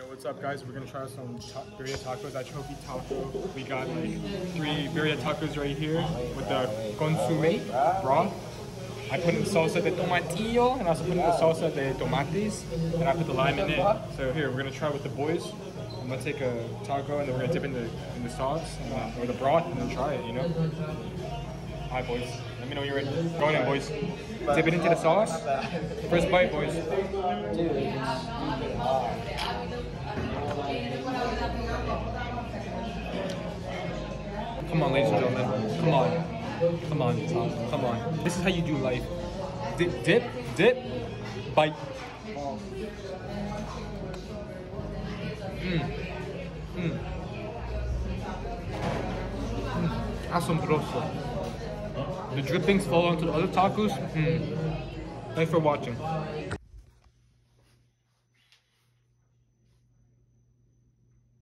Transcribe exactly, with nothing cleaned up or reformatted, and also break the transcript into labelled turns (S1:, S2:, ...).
S1: What's up, guys? We're gonna try some ta birria tacos at Trophy Taco. We got like three birria tacos right here with the consomme broth. I put in the salsa de tomatillo and I also put in the salsa de tomates, and I put the lime in it. So here, we're gonna try with the boys. I'm gonna take a taco and then we're gonna dip in the in the sauce and then, or the broth and then try it. You know. Alright, boys. Let me know when you're ready. Go in, boys. Dip it into the sauce. First bite, boys. Come on, ladies and gentlemen. Come on. Come on, Tom. Come on. This is how you do life. Dip, dip, dip, bite. Mmm. Mmm. Mm. Asombroso. The drippings fall onto the other tacos. Mm. Thanks for watching.